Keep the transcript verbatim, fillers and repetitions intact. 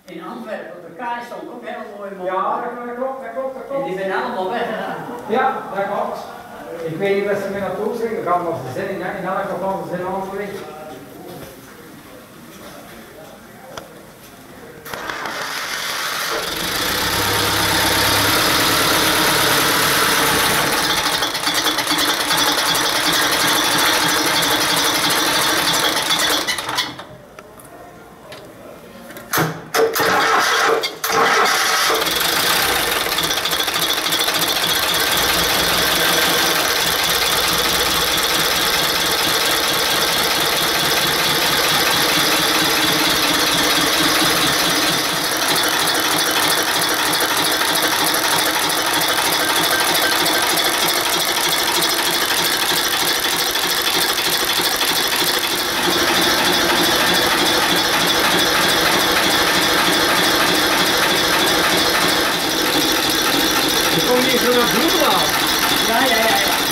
In Antwerpen, op de kaai stond ook heel mooi mooi. Ja, dat klopt, dat klopt, dat klopt. En die zijn allemaal weggegaan. Ja, dat klopt. Ik weet niet wat ze mee naartoe zeggen, we gaan nog ze zijn in, in elk geval ze zijn allemaal weg. Ja, ja, ja, ja.